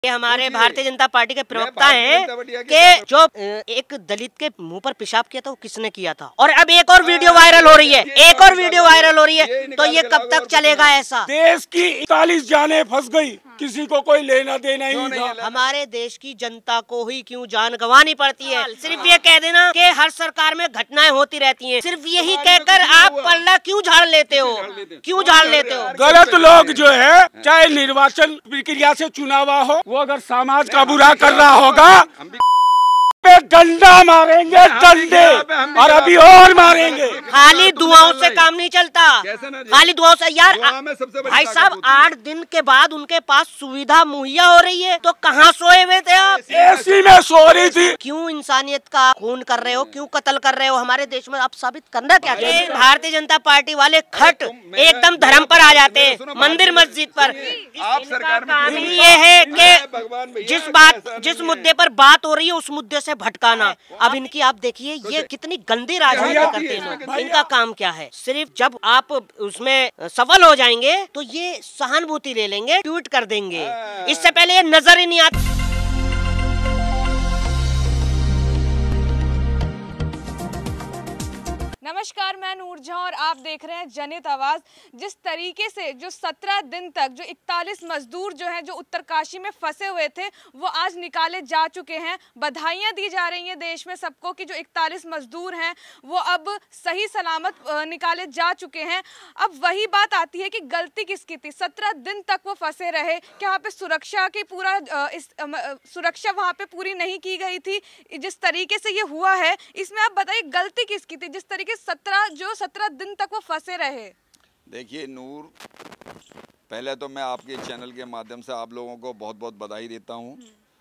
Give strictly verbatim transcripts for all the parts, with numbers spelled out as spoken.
ये हमारे भारतीय जनता पार्टी के प्रवक्ता हैं कि जो एक दलित के मुंह पर पेशाब किया था वो किसने किया था, और अब एक और वीडियो वायरल हो रही है, एक और वीडियो वायरल हो रही है। तो ये कब तक चलेगा ऐसा? देश की इकतालीस जानें फंस गई, किसी को कोई लेना देना ही नहीं था। हमारे देश की जनता को ही क्यों जान गंवानी पड़ती है? सिर्फ ये कह देना कि हर सरकार में घटनाएं होती रहती हैं, सिर्फ यही कहकर आप पल्ला क्यों झाड़ लेते हो? क्यों झाड़ लेते हो? गलत लोग जो है, चाहे निर्वाचन प्रक्रिया से चुनावा हो, वो अगर समाज का बुरा कर रहा होगा पे डंडा मारेंगे, डंडे, और अभी और मारेंगे। खाली दुआओं से काम नहीं चलता, खाली दुआओं से। यार भाई साहब, आठ दिन के बाद उनके पास सुविधा मुहैया हो रही है, तो कहाँ सोए हुए थे आप? एसी में सो रही थी। क्यों इंसानियत का खून कर रहे हो? क्यों कत्ल कर रहे हो हमारे देश में? आप साबित करना क्या? भारतीय जनता पार्टी वाले खट एकदम धर्म पर आ जाते हैं, मंदिर मस्जिद पर। आप सरकार में काम ही ये है कि जिस बात जिस मुद्दे पर बात हो रही है उस मुद्दे से भटकाना। अब इनकी आप देखिए ये कितनी गंदी राजनीति करते हैं लोग। इनका काम क्या है? सिर्फ जब आप उसमें सफल हो जाएंगे तो ये सहानुभूति ले लेंगे, ट्वीट कर देंगे, इससे पहले ये नजर ही नहीं आता। नमस्कार, मैं नूर जहां और आप देख रहे हैं जनहित आवाज। जिस तरीके से जो सत्रह दिन तक जो इकतालीस मजदूर जो हैं जो उत्तरकाशी में फंसे हुए थे वो आज निकाले जा चुके हैं। बधाइयां दी जा रही हैं देश में सबको कि जो इकतालीस मजदूर हैं वो अब सही सलामत निकाले जा चुके हैं। अब वही बात आती है कि गलती किसकी थी? सत्रह दिन तक वो फंसे रहे, क्या वहाँ पे सुरक्षा की पूरा इस सुरक्षा वहाँ पे पूरी नहीं की गई थी? जिस तरीके से ये हुआ है इसमें आप बताइए गलती किसकी थी जिस तरीके सत्रह जो सत्रह दिन तक वो फंसे रहे? देखिए नूर, पहले तो मैं आपके चैनल के माध्यम से आप लोगों को बहुत बहुत बधाई देता हूं,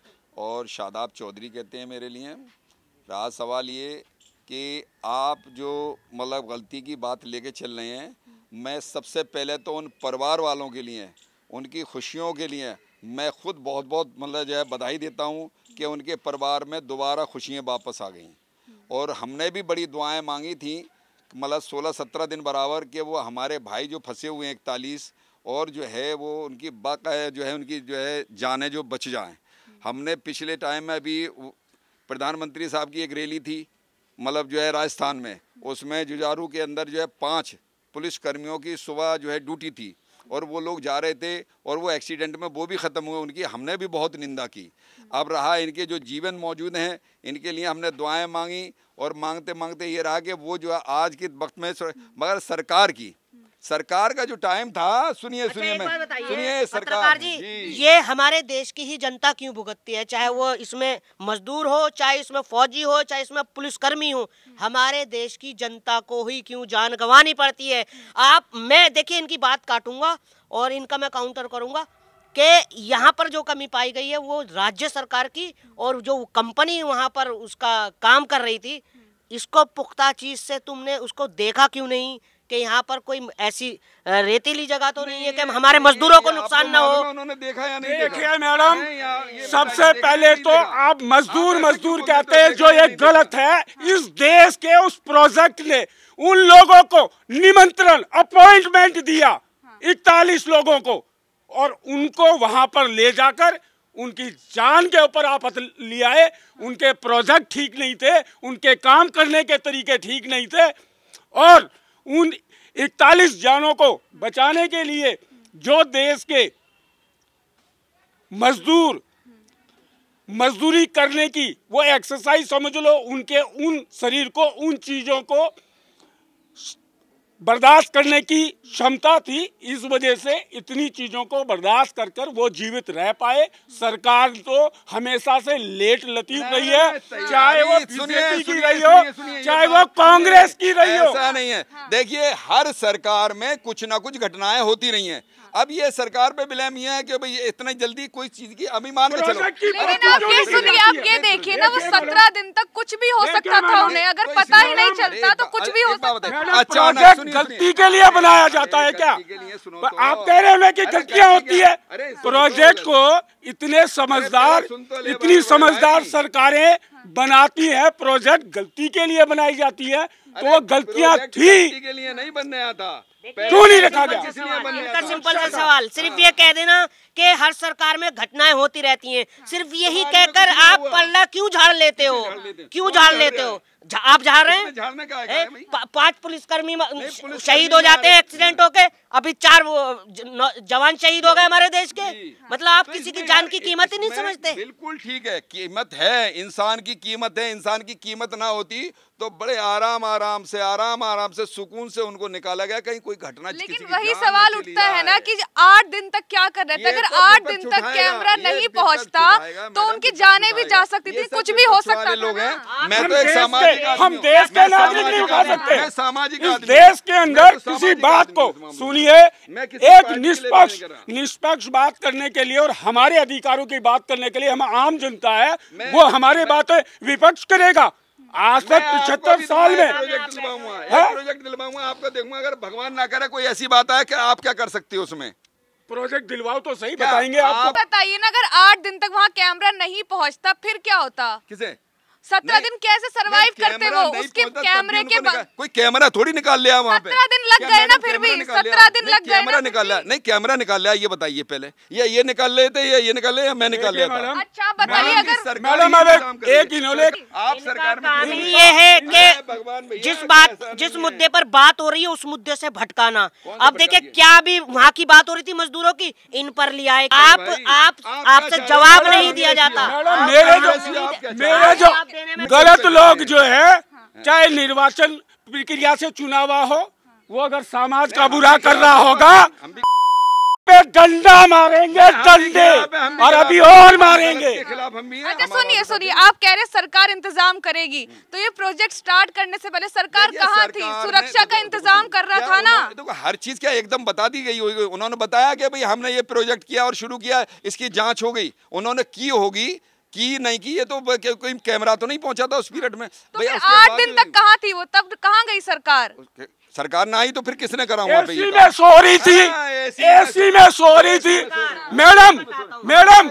और शादाब चौधरी कहते हैं मेरे लिए। रहा सवाल ये कि आप जो मतलब गलती की बात लेके चल रहे हैं, मैं सबसे पहले तो उन परिवार वालों के लिए, उनकी खुशियों के लिए मैं खुद बहुत बहुत मतलब जो है बधाई देता हूं कि उनके परिवार में दोबारा खुशियाँ वापस आ गई। और हमने भी बड़ी दुआएं मांगी थी मतलब सोलह सत्रह दिन बराबर के वो हमारे भाई जो फंसे हुए हैं इकतालीस, और जो है वो उनकी बाकायदा जो है उनकी जो है जानें जो बच जाएं। हमने पिछले टाइम में अभी प्रधानमंत्री साहब की एक रैली थी मतलब जो है राजस्थान में, उसमें जुझारू के अंदर जो है पाँच पुलिसकर्मियों की सुबह जो है ड्यूटी थी और वो लोग जा रहे थे और वो एक्सीडेंट में वो भी ख़त्म हुए, उनकी हमने भी बहुत निंदा की। अब रहा इनके जो जीवन मौजूद हैं इनके लिए हमने दुआएं मांगी, और मांगते मांगते ये रहा कि वो जो है आज के वक्त में, मगर सरकार की सरकार का जो टाइम था, सुनिए सुनिए मैं सुनिए सरकार जी, जी ये हमारे देश की ही जनता क्यों भुगतती है? चाहे वो इसमें मजदूर हो, चाहे इसमें फौजी हो, चाहे इसमें पुलिसकर्मी हो, हमारे देश की जनता को ही क्यों जान गंवानी पड़ती है? आप मैं देखिए इनकी बात काटूंगा और इनका मैं काउंटर करूंगा कि यहाँ पर जो कमी पाई गई है वो राज्य सरकार की, और जो कंपनी वहाँ पर उसका काम कर रही थी, इसको पुख्ता चीज से तुमने उसको देखा क्यों नहीं कि यहाँ पर कोई ऐसी रेतीली जगह तो नहीं है कि हमारे मजदूरों को नुकसान ना हो? उन्होंने देखा या नहीं देखिए मैडम, सबसे पहले तो आप मजदूर मजदूर कहते हैं जो ये गलत है। इस देश के उस प्रोजेक्ट ने उन लोगों को निमंत्रण अपॉइंटमेंट दिया इकतालीस लोगों को, और उनको वहां पर ले जाकर उनकी जान के ऊपर आफत ले आए। उनके प्रोजेक्ट ठीक नहीं थे, उनके काम करने के तरीके ठीक नहीं थे, और उन इकतालीस जानों को बचाने के लिए जो देश के मजदूर मजदूरी करने की वो एक्सरसाइज समझ लो, उनके उन शरीर को उन चीजों को बर्दाश्त करने की क्षमता थी, इस वजह से इतनी चीजों को बर्दाश्त कर कर वो जीवित रह पाए। सरकार तो हमेशा से लेट लतीफ रही है, चाहे वो बीजेपी की रही हो, चाहे वो कांग्रेस की रही हो। ऐसा नहीं है, देखिए हर सरकार में कुछ ना कुछ घटनाएं होती रही हैं। अब ये सरकार पे ब्लेम ये है कि भाई इतना जल्दी कोई चीज की अभिमान में चलो। लेकिन आप ये सुनिए, आप ये देखिए ना, वो सत्रह दिन तक कुछ भी हो सकता था उन्हें, अगर पता ही नहीं चलता तो कुछ भी हो सकता। अच्छा, गलती के लिए बनाया जाता है क्या? आप कह रहे हैं कि गलतियां होती है? प्रोजेक्ट को इतने समझदार इतनी समझदार सरकारें बनाती है, प्रोजेक्ट गलती के लिए बनाई जाती है, तो वो गलतियां थी के लिए नहीं बनने आता। क्यों नहीं रखा गया? इनका सिंपल सा सवाल, सिर्फ ये कह देना कि हर सरकार में घटनाएं होती रहती हैं, सिर्फ यही कहकर आप पल्ला क्यों झाड़ लेते हो? क्यों झाड़ लेते हो? आप झाड़ रहे हैं? पांच पुलिसकर्मी शहीद हो जाते हैं एक्सीडेंट होके, अभी चार जवान शहीद हो गए हमारे देश के। मतलब आप किसी की जान की कीमत ही नहीं समझते। बिल्कुल ठीक है, कीमत है, इंसान की कीमत है। इंसान की कीमत ना होती तो बड़े आराम आराम से आराम आराम से सुकून से उनको निकाला गया, कहीं कोई घटना। लेकिन वही सवाल उठता है ना कि आठ दिन तक क्या कर रहे थे? अगर आठ दिन तक कैमरा नहीं पहुंचता तो उनकी जानें भी जा सकती थी, कुछ भी हो सकता लोग था। हैं। मैं तो एक सामाजिक, हम देश के नागरिक नहीं उठा सकते। मैं सामाजिक इस देश के अंदर किसी बात को सुनिए, एक निष्पक्ष निष्पक्ष बात करने के लिए और हमारे अधिकारों की बात करने के लिए हम आम जनता है, वो हमारी बातें विपक्ष करेगा। आज तक पिछहत्तर साल में प्रोजेक्ट दिलवाऊंगा, प्रोजेक्ट दिलवाऊंगा आपको, देखूंगा अगर भगवान ना करे कोई ऐसी बात है कि आप क्या कर सकते हो उसमें। प्रोजेक्ट दिलवाओ तो सही बताएंगे आपको। बताइए ना, अगर आठ दिन तक वहाँ कैमरा नहीं पहुँचता फिर क्या होता? किसे सत्रह दिन कैसे सरवाइव करते वो उसके कैमरे के बाद? कोई कैमरा थोड़ी निकाल लिया वहाँ पे। सत्रह दिन लग गए ना, फिर भी सत्रह दिन लग गए। कैमरा निकाल लिया नहीं, कैमरा निकाल लिया, ये बताइए पहले, ये ये निकाल रहे थे, ये ये निकाल लिया, मैं निकाल लिया था। अच्छा बताइए, अगर मैडम अब एक इन्होंने आप सरकार में ये है कि जिस बात जिस मुद्दे पर बात हो रही है उस मुद्दे से भटकाना। अब देखिए क्या भी वहाँ की बात हो रही थी मजदूरों की, इन पर लिया है। आप आप आपसे जवाब नहीं दिया जाता। मेरे जो मेरे जो गलत लोग जो है, चाहे निर्वाचन प्रक्रिया से चुनाव हो, वो अगर समाज का बुरा कर रहा होगा पे डंडा मारेंगे, डंडे, और अभी और मारेंगे। अच्छा सुनिए सुनिए, आप कह रहे सरकार इंतजाम करेगी, तो ये प्रोजेक्ट स्टार्ट करने से पहले सरकार कहाँ थी? सुरक्षा का इंतजाम कर रहा था ना। देखो हर चीज क्या एकदम बता दी गई होगी। उन्होंने बताया कि भाई हमने ये प्रोजेक्ट किया और शुरू किया, इसकी जाँच हो गई। उन्होंने की होगी, की नहीं की, ये तो कोई कैमरा तो नहीं पहुंचा था उस पीरियड में। तो फिर आठ दिन तक कहाँ थी वो? तब कहाँ गई सरकार? सरकार ना आई तो फिर किसने करा वहाँ पे? एसी में सो रही थी, एसी में सो रही थी मैडम। मैडम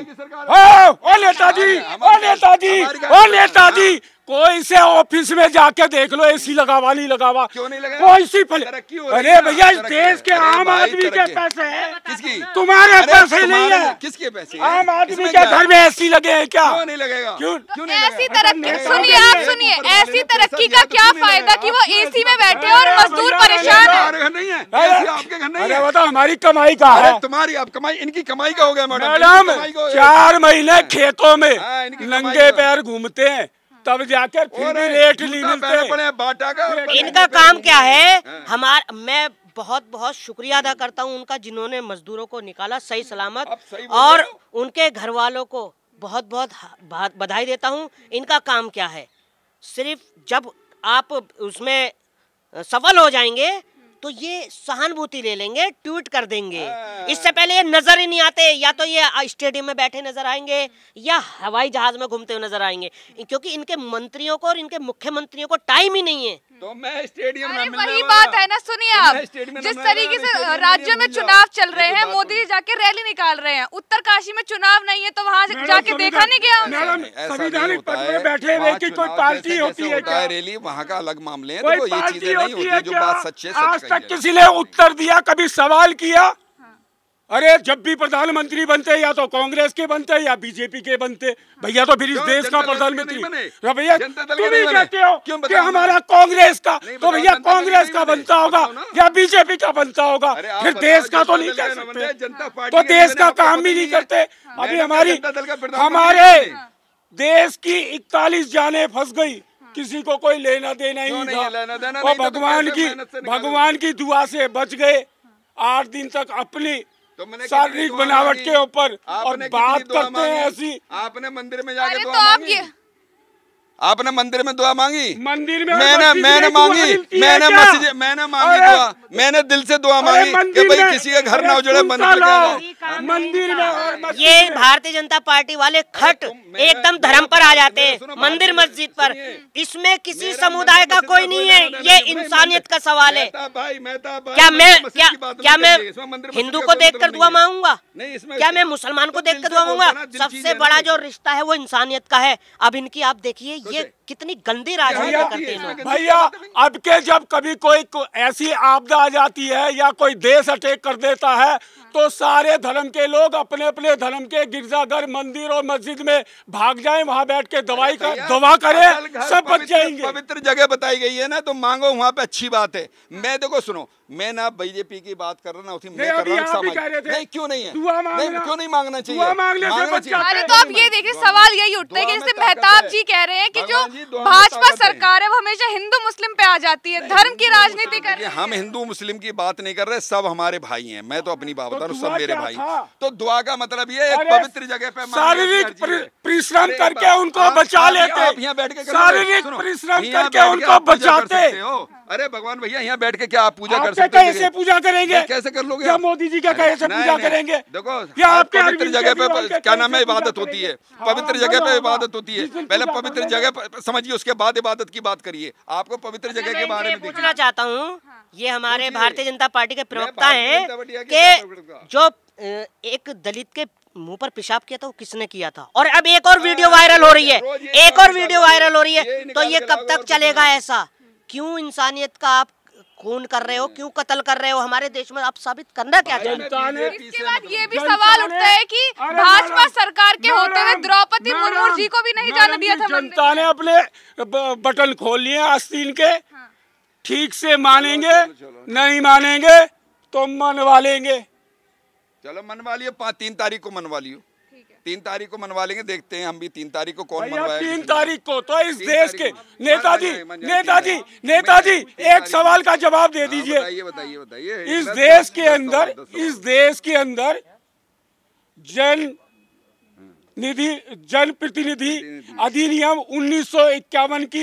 ओ नेताजी, ओ नेताजी, ओ नेताजी, कोई से ऑफिस में जाके देख लो, एसी लगावा नहीं लगावा, क्यों नहीं लगाया? कोई सी फल... अरे भैया इस देश के आम आदमी के पैसे हैं, किसकी? तुम्हारे पैसे नहीं है। किसके पैसे? आम आदमी के घर में एसी लगे हैं क्या? क्यों नहीं लगेगा? क्यों क्यों नहीं? ऐसी तरक्की सुनिए, आप सुनिए, ऐसी तरक्की का क्या फायदा कि वो एसी में बैठे और मजदूर परेशान है? नहीं है आपके घर नहीं है। बताओ हमारी कमाई का है, तुम्हारी आप कमाई, इनकी कमाई का हो गया मैडम। चार महीने खेतों में नंगे पैर घूमते हैं, तब जाकर फिर भी रेट नहीं मिलते। बाटा का इनका काम क्या है? हमारा मैं बहुत बहुत शुक्रिया अदा करता हूं उनका, जिन्होंने मजदूरों को निकाला सही सलामत, और उनके घर वालों को बहुत बहुत बधाई देता हूं। इनका काम क्या है? सिर्फ जब आप उसमें सफल हो जाएंगे तो ये सहानुभूति ले लेंगे, ट्वीट कर देंगे। इससे पहले ये नजर ही नहीं आते, या तो ये स्टेडियम में बैठे नजर आएंगे या हवाई जहाज में घूमते हुए नजर आएंगे, क्योंकि इनके मंत्रियों को और इनके मुख्यमंत्रियों को टाइम ही नहीं है। तो मैं स्टेडियम में वही बात है ना। सुनिए आप, जिस तरीके से राज्यों में चुनाव चल रहे हैं, मोदी जी जाके रैली निकाल रहे हैं। उत्तरकाशी में चुनाव नहीं है तो वहाँ जाके देखा नहीं गया? संवैधानिक पद में बैठे हुए की कोई पार्टी होती है क्या? रैली वहाँ का अलग मामले हैं, तो ये चीजें नहीं होती जो बात सच है। आज तक किसी ने उत्तर दिया, कभी सवाल किया? अरे जब भी प्रधानमंत्री बनते या तो कांग्रेस के बनते या बीजेपी के बनते, भैया तो फिर इस देश का प्रधानमंत्री भैया तुम ही कहते हो कि हमारा कांग्रेस का, तो भैया कांग्रेस का बनता होगा या बीजेपी का बनता होगा, फिर देश का तो नहीं कह सकते। तो देश का काम भी नहीं करते। अभी हमारी हमारे देश की इकतालीस जानें फंस गई, किसी को कोई लेना देना ही नहीं था, और भगवान की भगवान की दुआ से बच गए। आठ दिन तक अपनी शारीरिक बनावट के ऊपर और बात करते हैं ऐसी। आपने मंदिर में जाके दुआ मांगी? आपने मंदिर में दुआ मांगी? मंदिर में मैंने मैंने मांगी, मैंने मस्जिद मैंने मांगी दुआ, मैंने दिल से दुआ मांगी कि भाई किसी के घर ना उजड़े, मंदिर मंदिर में। ये भारतीय जनता पार्टी वाले खट एकदम धर्म पर आ जाते हैं, मंदिर मस्जिद पर। इसमें किसी समुदाय का कोई नहीं है, ये इंसानियत का सवाल है। क्या मैं क्या क्या मैं हिंदू को देखकर दुआ मांगूंगा? क्या मैं मुसलमान को देखकर दुआ मांगूंगा? सबसे बड़ा जो रिश्ता है वो इंसानियत का है। अब इनकी आप देखिए, ये कितनी गंदी राजनीति करते हैं लोग। भैया अब के जब कभी कोई को ऐसी आपदा आ जाती है या कोई देश अटैक कर देता है तो सारे धर्म के लोग अपने अपने धर्म के गिरजाघर, मंदिर और मस्जिद में भाग जाएं, वहां बैठ के दवाई का दवा करें, सब बच जाएंगे। पवित्र जगह बताई गई है ना, तो मांगो वहाँ पे, अच्छी बात है। मैं देखो सुनो, मैं ना बीजेपी की बात कर रहा ना उसी मैं कर रहा हूँ। नहीं क्यों नहीं है, नहीं क्यों नहीं मांगना चाहिए? अरे तो अब ये देखिए सवाल यही उठता है कि जैसे मेहताब जी कह रहे हैं कि जो भाजपा सरकार है वो हमेशा हिंदू मुस्लिम पे आ जाती है, धर्म की राजनीति कर रही है। हम हिंदू मुस्लिम की बात नहीं कर रहे, सब हमारे भाई हैं। मैं तो अपनी बात बता रहा हूँ, सब मेरे भाई। तो दुआ का मतलब ये एक पवित्र जगह पे शारीरिक परिश्रम करके उनको बचा लेते, आप यहाँ बैठ के शारीरिक परिश्रम करके उनको बचाते। अरे भगवान भैया, यहाँ बैठ के क्या आप पूजा कर सकते हैं? कैसे पूजा करेंगे? कैसे कर लोगे? क्या मोदी जी का कैसे पूजा करेंगे? देखो पवित्र जगह पे क्या नाम है, इबादत होती है। पवित्र जगह पे इबादत होती है। पहले पवित्र जगह समझिए, उसके बाद इबादत की बात करिए। आपको पवित्र जगह के बारे में पूछना चाहता हूँ, ये हमारे भारतीय जनता पार्टी के प्रवक्ता हैं कि जो एक दलित के मुंह पर पेशाब किया था वो किसने किया था, और अब एक और वीडियो वायरल हो रही है, एक और वीडियो वायरल हो रही है, तो ये कब तक चलेगा ऐसा? क्यों इंसानियत का आप खून कर रहे हो, क्यों कत्ल कर रहे हो हमारे देश में? आप साबित करना क्या चाहते हैं? इसके बाद ये भी सवाल उठता है कि भाजपा सरकार के होते हुए द्रौपदी मुर्मू जी को भी नहीं जाने दिया था। जनता ने अपने बटन खोल लिए आस्तीन के, ठीक से मानेंगे, नहीं मानेंगे तो मनवा लेंगे। चलो मनवा लियो, पाँच तीन तारीख को मनवा लियो, तीन तारीख को मनवा लेंगे। देखते हैं हम भी तीन तारीख को कौन मनवाएगा। तीन तारीख को तो इस देश के नेताजी नेताजी नेताजी एक सवाल का जवाब दे दीजिए। बताइए बताइए बताइए। इस देश के अंदर इस देश के अंदर जन निधि जन प्रतिनिधि अधिनियम उन्नीस सौ इक्यावन की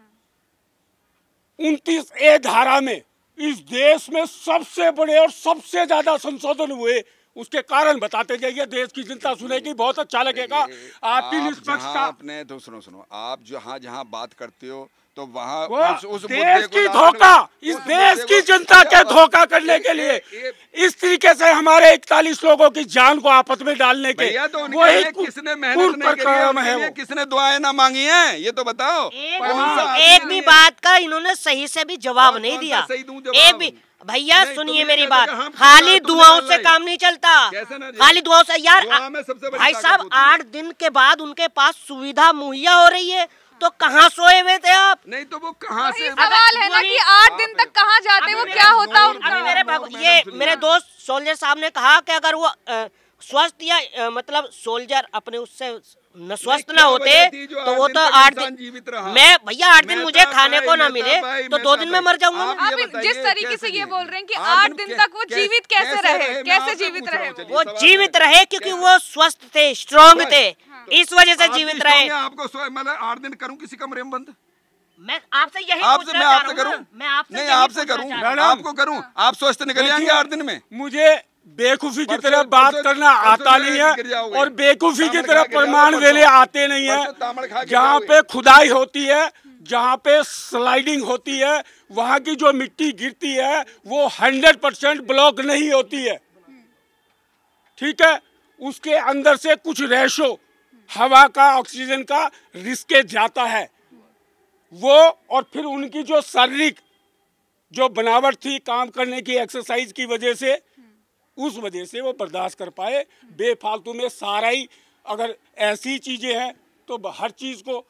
उनतीस ए धारा में इस देश में सबसे बड़े और सबसे ज्यादा संशोधन हुए। उसके कारण बताते जाइए, देश की जनता सुनेगी, बहुत अच्छा लगेगा। आपकी निष्पक्षता आपने तो सुनो सुनो आप जहाँ जहाँ बात करते हो तो वहाँ उस, उस देश की धोखा, इस देश की जनता के धोखा करने के लिए इस तरीके से हमारे इकतालीस लोगों की जान को आपस में डालने के तो वही किसने मेहनत नहीं करी है, वो किसने दुआएं ना मांगी हैं, ये तो बताओ। एक भी बात का इन्होंने सही से भी जवाब नहीं दिया। एक भी भैया सुनिए मेरी बात, खाली दुआओं से काम नहीं चलता, खाली दुआओं से। यार भाई साहब, आठ दिन के बाद उनके पास सुविधा मुहैया हो रही है, तो कहाँ सोए हुए थे आप? नहीं तो वो कहाँ से? सवाल है ना कि आठ दिन तक कहाँ जाते, वो क्या होता उनका? अभी मेरे ये मेरे दोस्त सोल्जर साहब ने कहा कि अगर वो स्वस्थ या आ, मतलब सोल्जर अपने उससे न स्वस्थ ना होते तो वो तो आठ दिन, मैं भैया आठ दिन मुझे खाने को ना मिले तो दो दिन में मर जाऊंगा। आप जिस तरीके से ये बोल रहे हैं कि आठ दिन तक वो जीवित कैसे रहे, कैसे जीवित रहे? वो जीवित रहे क्योंकि वो स्वस्थ थे, स्ट्रॉन्ग थे, इस वजह से जीवित रहे। आपको मैं आठ दिन करूँ किसी कमरे में बंद? मैं आपसे यही आपसे मैं आपसे करूं, मैं आपसे नहीं आपसे करूं, आपको करूं, आप स्वस्थ निकल जाएंगे आठ दिन में। मुझे बेवकूफी की तरह बात करना आता नहीं है और बेवकूफी की तरह प्रमाण देने आते नहीं है। जहाँ पे खुदाई होती है, जहाँ पे स्लाइडिंग होती है, वहाँ की जो मिट्टी गिरती है वो हंड्रेड परसेंट ब्लॉक नहीं होती है, ठीक है। उसके अंदर से कुछ रेशो हवा का, ऑक्सीजन का रिस्के जाता है वो, और फिर उनकी जो शारीरिक जो बनावट थी काम करने की, एक्सरसाइज की वजह से, उस वजह से वो बर्दाश्त कर पाए। बेफालतू में सारा ही अगर ऐसी चीजें हैं तो हर चीज को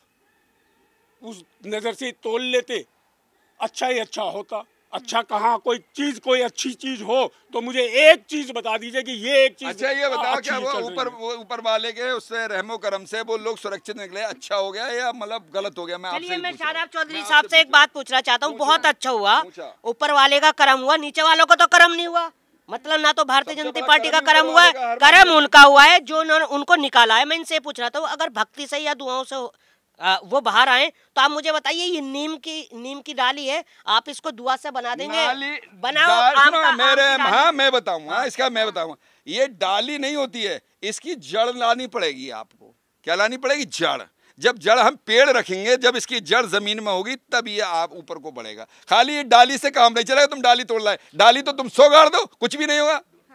उस नजर से तोल लेते, अच्छा ही अच्छा होता। अच्छा कहाँ कोई चीज, कोई अच्छी चीज हो तो मुझे एक चीज बता दीजिए कि ये एक चीज अच्छा ये बताओ क्या वो ऊपर वो ऊपर वाले के उससे रहमो करम से वो लोग सुरक्षित निकले, अच्छा हो गया या मतलब गलत हो गया? मैं आपसे मैं शादाब चौधरी साहब से एक बात पूछना चाहता हूँ। बहुत अच्छा हुआ, ऊपर वाले का करम हुआ, नीचे वालों को तो करम नहीं हुआ। मतलब ना तो भारतीय जनता पार्टी का करम हुआ है, करम उनका हुआ है जो उनको निकाला है। मैं इनसे पूछ रहा था, अगर भक्ति से या दुआओं से आ, वो बाहर आए तो आप मुझे बताइए, ये नीम की नीम की डाली है, आप इसको दुआ से बना देंगे? बनाओ आम का, मेरे हाँ मैं बताऊंगा इसका, मैं बताऊंगा। ये डाली नहीं होती है, इसकी जड़ लानी पड़ेगी आपको। क्या लानी पड़ेगी? जड़। जब जड़ हम पेड़ रखेंगे, जब इसकी जड़ जमीन में होगी तब ये आप ऊपर को बढ़ेगा। खाली ये डाली से काम नहीं चलेगा, तुम डाली तोड़ लाए, डाली तो तुम सौ गाड़ दो, कुछ भी नहीं होगा।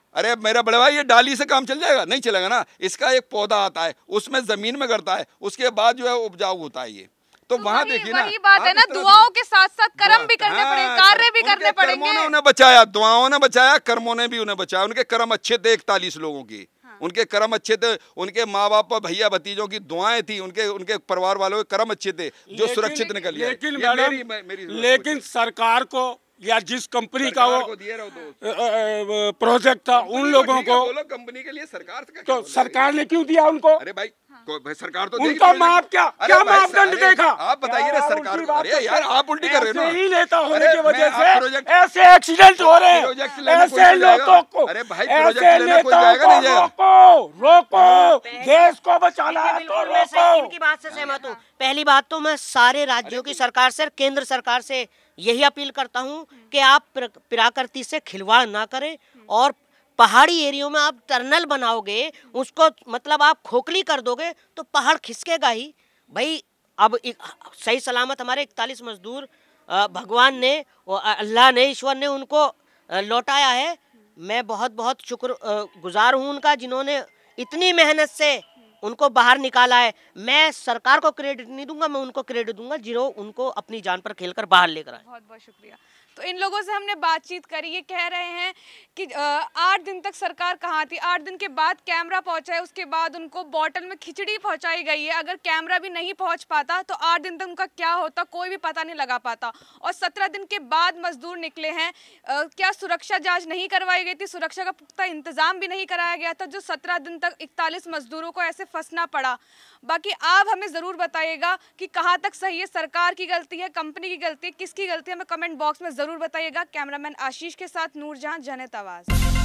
अरे मेरा बड़े भाई, ये डाली से काम चल जाएगा? नहीं चलेगा ना। इसका एक पौधा आता है, उसमें जमीन में करता है, उसके बाद जो है उपजाऊ होता है ये। तो, तो वहाँ देखिए ना, वही बात है ना, दुआओं के साथ साथ कर्म भी करने हाँ, पड़ेंगे, कार्य भी करने पड़ेंगे। कर्मों ने उन्हें बचाया, दुआओं ने बचाया, कर्मों ने भी उन्हें बचाया। उनके कर्म अच्छे थे इकतालीस लोगों की, हाँ। उनके कर्म अच्छे थे, उनके माँ बाप और भैया भतीजों की दुआएं थी, उनके उनके परिवार वालों के कर्म अच्छे थे जो सुरक्षित निकल गए। लेकिन मैडम, लेकिन सरकार को या जिस कंपनी का वो प्रोजेक्ट था, उन लोगों को कंपनी के लिए सरकार तो सरकार ने क्यों दिया उनको? अरे भाई, सरकार तो उनका माप क्या क्या मापदंड देखा? आप बताइए ना सरकार को। अरे यार, आप उल्टी कर रहे हो ना। ही नेता होने की वजह से ऐसे एक्सीडेंट हो रहे हैं, ऐसे लोगों को, अरे भाई, ऐसे नेताओं को रोको, रोको, देश को बचाना है तो रोको। इनकी बात से सहमत हूँ। पहली बात तो मैं सारे राज्यों की सरकार से, केंद्र सरकार से यही अपील करता हूँ कि आप प्रकृति से खिलवाड़ ना करें, और पहाड़ी एरियो में आप टनल बनाओगे, उसको मतलब आप खोखली कर दोगे तो पहाड़ खिसकेगा ही भाई। अब सही सलामत हमारे इकतालीस मजदूर भगवान ने, अल्लाह ने, ईश्वर ने उनको लौटाया है। मैं बहुत बहुत शुक्र गुजार हूँ उनका, जिन्होंने इतनी मेहनत से उनको बाहर निकाला है। मैं सरकार को क्रेडिट नहीं दूंगा, मैं उनको क्रेडिट दूंगा जिन्होंने उनको अपनी जान पर खेलकर बाहर लेकर आए। बहुत बहुत शुक्रिया। तो इन लोगों से हमने बातचीत करी, ये कह रहे हैं कि आठ दिन तक सरकार कहाँ थी, आठ दिन के बाद कैमरा पहुंचा है, उसके बाद उनको बोतल में खिचड़ी पहुंचाई गई है। अगर कैमरा भी नहीं पहुंच पाता तो आठ दिन तक उनका क्या होता कोई भी पता नहीं लगा पाता। और सत्रह दिन के बाद मजदूर निकले हैं। आ, क्या सुरक्षा जांच नहीं करवाई गई थी, सुरक्षा का पुख्ता इंतजाम भी नहीं कराया गया था, जो सत्रह दिन तक इकतालीस मजदूरों को ऐसे फंसना पड़ा। बाकी आप हमें ज़रूर बताइएगा कि कहाँ तक सही है, सरकार की गलती है, कंपनी की गलती है, किसकी गलती है, हमें कमेंट बॉक्स में ज़रूर बताइएगा। कैमरामैन आशीष के साथ नूरजहां, जनहित आवाज़।